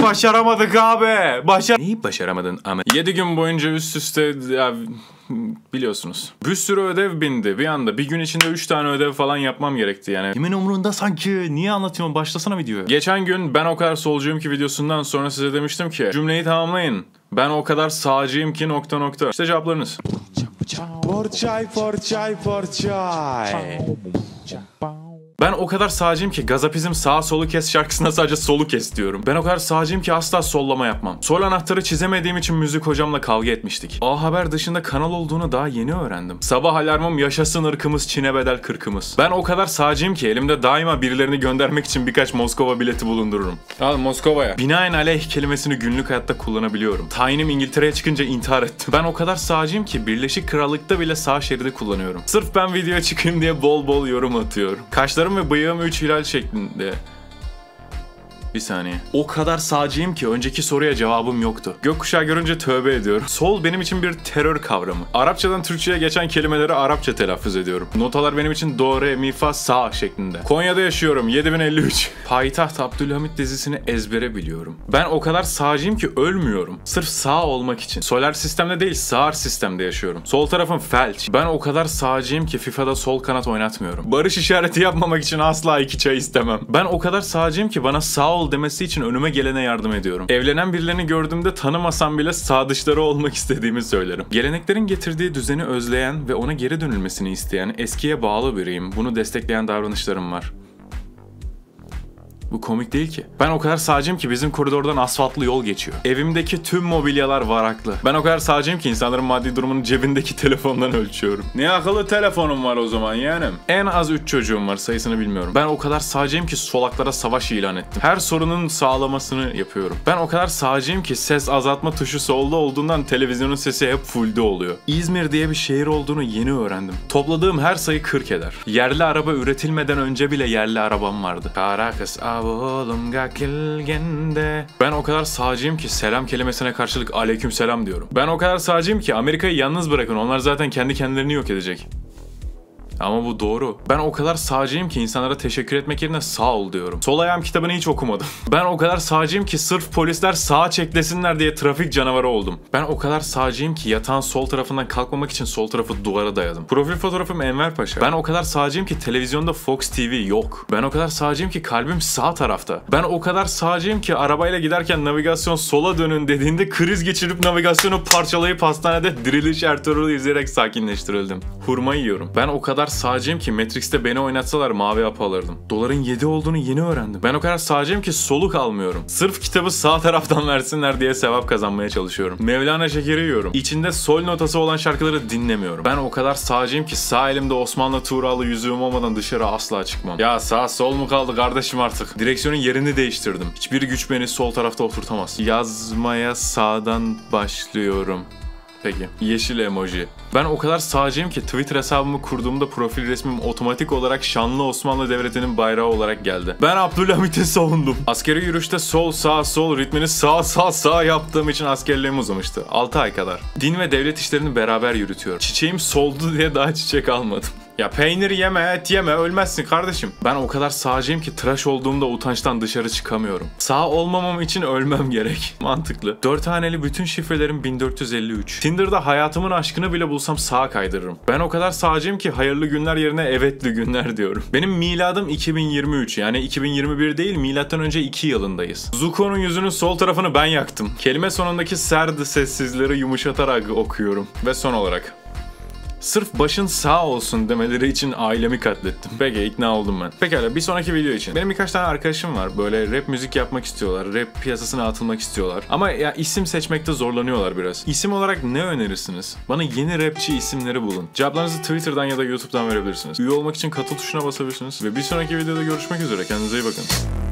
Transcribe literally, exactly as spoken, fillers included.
Başaramadık abi. Başar... Neyi başaramadın ama? yedi gün boyunca üst üste... Ya, biliyorsunuz. Bir sürü ödev bindi bir anda. Bir gün içinde üç tane ödev falan yapmam gerekti yani. Kimin umurunda sanki? Niye anlatıyorum? Başlasana videoya. Geçen gün ben o kadar solcuyum ki videosundan sonra size demiştim ki cümleyi tamamlayın. Ben o kadar sağcıyım ki nokta nokta. İşte cevaplarınız. Porçay, porçay, porçay. Ben o kadar sağcıyım ki Gazapizm sağ solu kes şarkısına sadece solu kes diyorum. Ben o kadar sağcıyım ki asla sollama yapmam. Sol anahtarı çizemediğim için müzik hocamla kavga etmiştik. A Haber dışında kanal olduğunu daha yeni öğrendim. Sabah alarmım yaşasın ırkımız Çin'e bedel kırkımız. Ben o kadar sağcıyım ki elimde daima birilerini göndermek için birkaç Moskova bileti bulundururum. Al Moskova'ya. Binaenaleyh kelimesini günlük hayatta kullanabiliyorum. Tayinim İngiltere'ye çıkınca intihar ettim. Ben o kadar sağcıyım ki Birleşik Krallık'ta bile sağ şeridi kullanıyorum. Sırf ben videoya çıkayım diye bol bol yorum atıyorum. Kaşlarım ve bıyığım üç hilal şeklinde. Bir saniye. O kadar sağcıyım ki önceki soruya cevabım yoktu. Gökkuşağı görünce tövbe ediyorum. Sol benim için bir terör kavramı. Arapçadan Türkçe'ye geçen kelimeleri Arapça telaffuz ediyorum. Notalar benim için do, re, mi, fa, sa şeklinde. Konya'da yaşıyorum. yedi bin elli üç. Payitaht Abdülhamit dizisini ezbere biliyorum. Ben o kadar sağcıyım ki ölmüyorum. Sırf sağ olmak için. Solar sistemde değil, sağır sistemde yaşıyorum. Sol tarafım felç. Ben o kadar sağcıyım ki FIFA'da sol kanat oynatmıyorum. Barış işareti yapmamak için asla iki çay istemem. Ben o kadar sağcıyım ki bana sağ ol demesi için önüme gelene yardım ediyorum. Evlenen birilerini gördüğümde tanımasam bile sağ dışları olmak istediğimi söylerim. Geleneklerin getirdiği düzeni özleyen ve ona geri dönülmesini isteyen, eskiye bağlı biriyim. Bunu destekleyen davranışlarım var. Bu komik değil ki. Ben o kadar sağcıyım ki bizim koridordan asfaltlı yol geçiyor. Evimdeki tüm mobilyalar varaklı. Ben o kadar sağcıyım ki insanların maddi durumunu cebindeki telefondan ölçüyorum. Ne akıllı telefonum var o zaman yeğenim. En az üç çocuğum var, sayısını bilmiyorum. Ben o kadar sağcıyım ki solaklara savaş ilan ettim. Her sorunun sağlamasını yapıyorum. Ben o kadar sağcıyım ki ses azaltma tuşu solda olduğundan televizyonun sesi hep fullde oluyor. İzmir diye bir şehir olduğunu yeni öğrendim. Topladığım her sayı kırk eder. Yerli araba üretilmeden önce bile yerli arabam vardı. Caracas oğlum gakilgende. Ben o kadar sağcıyım ki selam kelimesine karşılık aleyküm selam diyorum. Ben o kadar sağcıyım ki Amerika'yı yalnız bırakın, onlar zaten kendi kendilerini yok edecek. Ama bu doğru. Ben o kadar sağcıyım ki insanlara teşekkür etmek yerine sağ ol diyorum. Sol ayağım kitabını hiç okumadım. Ben o kadar sağcıyım ki sırf polisler sağa çeklesinler diye trafik canavarı oldum. Ben o kadar sağcıyım ki yatağın sol tarafından kalkmamak için sol tarafı duvara dayadım. Profil fotoğrafım Enver Paşa. Ben o kadar sağcıyım ki televizyonda Fox T V yok. Ben o kadar sağcıyım ki kalbim sağ tarafta. Ben o kadar sağcıyım ki arabayla giderken navigasyon sola dönün dediğinde kriz geçirip navigasyonu parçalayıp hastanede Diriliş Ertuğrul'u izleyerek sakinleştirildim. Hurma yiyorum. Ben o kadar sağcıyım ki Matrix'te beni oynatsalar mavi hap alırdım. Doların yedi olduğunu yeni öğrendim. Ben o kadar sağcıyım ki soluk almıyorum. Sırf kitabı sağ taraftan versinler diye sevap kazanmaya çalışıyorum. Mevlana şekeri yiyorum. İçinde sol notası olan şarkıları dinlemiyorum. Ben o kadar sağcıyım ki sağ elimde Osmanlı Tuğralı yüzüğüm olmadan dışarı asla çıkmam. Ya sağ sol mu kaldı kardeşim artık? Direksiyonun yerini değiştirdim. Hiçbir güç beni sol tarafta oturtamaz. Yazmaya sağdan başlıyorum. Peki. Yeşil emoji. Ben o kadar sağcıyım ki Twitter hesabımı kurduğumda profil resmim otomatik olarak Şanlı Osmanlı Devleti'nin bayrağı olarak geldi. Ben Abdülhamit'i savundum. Askeri yürüyüşte sol sağ sol ritmini sağ sağ sağ yaptığım için askerliğim uzamıştı. altı ay kadar. Din ve devlet işlerini beraber yürütüyorum. Çiçeğim soldu diye daha çiçek almadım. Ya peynir yeme, et yeme, ölmezsin kardeşim. Ben o kadar sağcıyım ki tıraş olduğumda utançtan dışarı çıkamıyorum. Sağ olmamam için ölmem gerek. Mantıklı. Dört haneli bütün şifrelerim bin dört yüz elli üç. Tinder'da hayatımın aşkını bile bulsam sağa kaydırırım. Ben o kadar sağcıyım ki hayırlı günler yerine evetli günler diyorum. Benim miladım iki bin yirmi üç, yani iki bin yirmi bir değil, milattan önce iki yılındayız. Zuko'nun yüzünün sol tarafını ben yaktım. Kelime sonundaki serd sessizleri yumuşatarak okuyorum. Ve son olarak... Sırf başın sağ olsun demeleri için ailemi katlettim. Peki, ikna oldum ben. Pekala, bir sonraki video için. Benim birkaç tane arkadaşım var. Böyle rap müzik yapmak istiyorlar. Rap piyasasına atılmak istiyorlar. Ama ya isim seçmekte zorlanıyorlar biraz. İsim olarak ne önerirsiniz? Bana yeni rapçi isimleri bulun. Cevaplarınızı Twitter'dan ya da YouTube'dan verebilirsiniz. Üye olmak için katıl tuşuna basabilirsiniz. Ve bir sonraki videoda görüşmek üzere. Kendinize iyi bakın.